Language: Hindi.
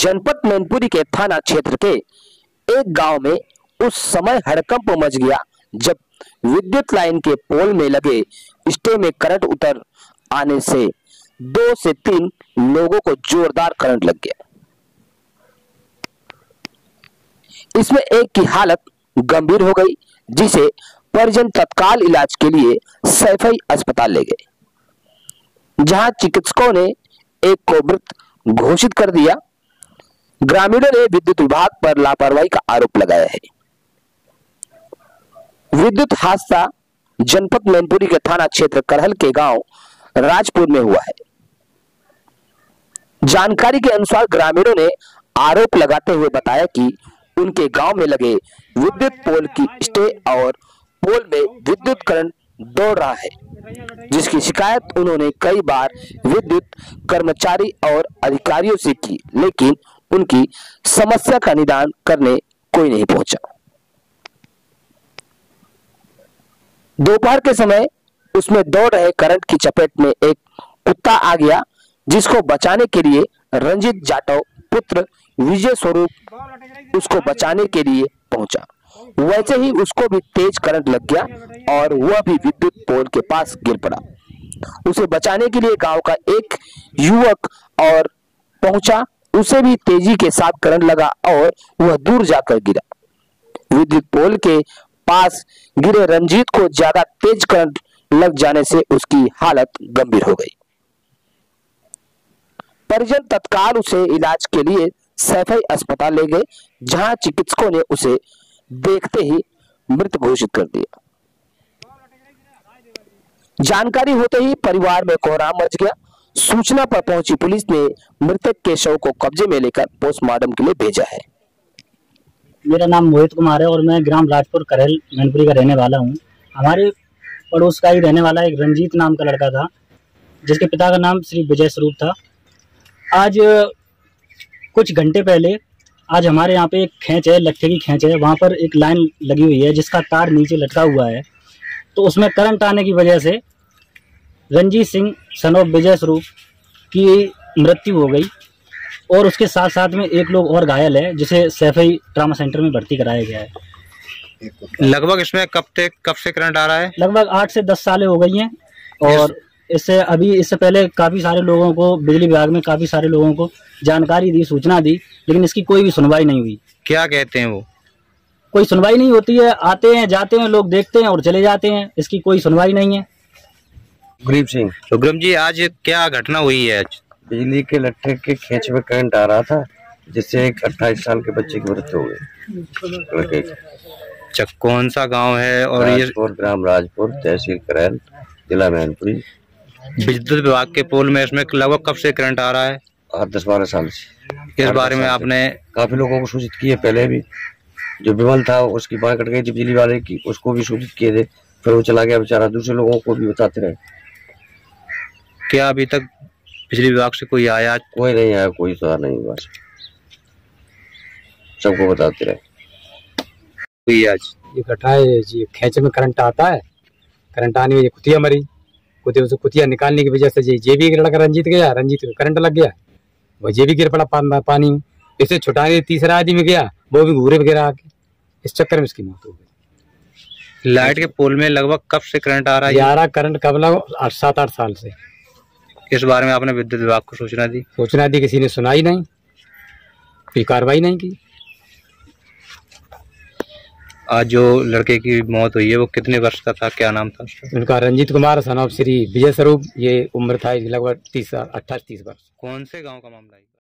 जनपद मैनपुरी के थाना क्षेत्र के एक गांव में उस समय हड़कंप मच गया जब विद्युत लाइन के पोल में लगे स्टे में करंट उतर आने से 2 से 3 लोगों को जोरदार करंट लग गया। इसमें एक की हालत गंभीर हो गई, जिसे परिजन तत्काल इलाज के लिए सैफई अस्पताल ले गए, जहां चिकित्सकों ने एक को मृत घोषित कर दिया। ग्रामीणों ने विद्युत विभाग पर लापरवाही का आरोप लगाया है। विद्युत हादसा जनपद मैनपुरी के थाना क्षेत्र करहल के गांव राजपुर में हुआ है। जानकारी के अनुसार ग्रामीणों ने आरोप लगाते हुए बताया कि उनके गांव में लगे विद्युत पोल की स्टे और पोल में विद्युत करंट दौड़ रहा है, जिसकी शिकायत उन्होंने कई बार विद्युत कर्मचारी और अधिकारियों से की, लेकिन उनकी समस्या का निदान करने कोई नहीं पहुंचा। दोपहर के समय उसमें दौड़ रहे करंट की चपेट में एक कुत्ता आ गया, जिसको बचाने के लिए रंजीत जाटव पुत्र विजय स्वरूप उसको बचाने के लिए पहुंचा। वैसे ही उसको भी तेज करंट लग गया और वह भी विद्युत पोल के पास गिर पड़ा। उसे बचाने के लिए गांव का एक युवक और पहुंचा, उसे भी तेजी के साथ करंट लगा और वह दूर जाकर गिरा। विद्युत पोल के पास गिरे रंजीत को ज्यादा तेज करंट लग जाने से उसकी हालत गंभीर हो गई। परिजन तत्काल उसे इलाज के लिए सैफई अस्पताल ले गए, जहां चिकित्सकों ने उसे देखते ही मृत घोषित कर दिया। जानकारी होते ही परिवार में कोहराम मच गया। सूचना पर पहुंची पुलिस ने मृतक के शव को कब्जे में लेकर पोस्टमार्टम के लिए भेजा है। मेरा नाम मोहित कुमार है और मैं ग्राम राजपुर करहल मैनपुरी का रहने वाला हूं। हमारे पड़ोस का ही रहने वाला एक रंजीत नाम का लड़का था, जिसके पिता का नाम श्री विजय स्वरूप था। आज कुछ घंटे पहले आज हमारे यहाँ पे एक खेच है, लट्ठे की खेच है, वहाँ पर एक लाइन लगी हुई है जिसका तार नीचे लटका हुआ है। तो उसमें करंट आने की वजह से रंजीत सिंह सन ऑफ विजय स्वरूप की मृत्यु हो गई और उसके साथ साथ में एक लोग और घायल है, जिसे सैफई ट्रामा सेंटर में भर्ती कराया गया है। लगभग इसमें कब से करंट आ रहा है? लगभग 8 से 10 सालें हो गई हैं और इससे पहले काफ़ी सारे लोगों को बिजली विभाग में काफ़ी सारे लोगों को जानकारी दी, सूचना दी, लेकिन इसकी कोई भी सुनवाई नहीं हुई। क्या कहते हैं वो? कोई सुनवाई नहीं होती है। आते हैं, जाते हैं, लोग देखते हैं और चले जाते हैं, इसकी कोई सुनवाई नहीं है। गरीब सिंह। तो गरीब जी, आज क्या घटना हुई है? आज बिजली के लट्ठे के खेच में करंट आ रहा था, जिससे एक 28 साल के बच्चे की मृत्यु हो गई लड़के की। अच्छा, कौन सा गांव है? और ये ग्राम राजपुर, तहसील करहल, जिला मैनपुरी। विद्युत विभाग के पोल में इसमें लगभग कब से करंट आ रहा है? 10-12 साल से। इस बारे में आपने काफी लोगों को सूचित किए, पहले भी जो विमल था उसकी बांह कट गई थी बिजली वाले की, उसको भी सूचित किए थे, फिर वो चला गया बेचारा। दूसरे लोगों को भी बताते रहे। क्या अभी तक बिजली विभाग से कोई आया? कोई नहीं आया, कोई सुधार नहीं हुआ, सबको बताते रहे। कोई आज ये घटना है जी, खेच में करंट आता है, करंट आने में कुतिया मरी, कुतिया निकालने की वजह से जे भी लड़का रंजीत गया, रंजीत को करंट लग गया, वो जे भी गिर पड़ा पानी में। इसे छुटाने तीसरा आदमी गया, वो भी घूरे वगैरह आके, इस चक्कर में इसकी मौत हो गई। लाइट के पोल में लगभग कब से करंट आ रहा है? 11 करंट कब लगा? 7-8 साल से। इस बारे में आपने विद्युत विभाग को सूचना दी? किसी ने सुनाई नहीं, कोई कार्रवाई नहीं की। आज जो लड़के की मौत हुई है वो कितने वर्ष का था, क्या नाम था उसका? उनका रंजीत कुमार सन ऑफ श्री विजय स्वरूप। ये उम्र था लगभग 28-30 वर्ष। कौन से गांव का मामला है?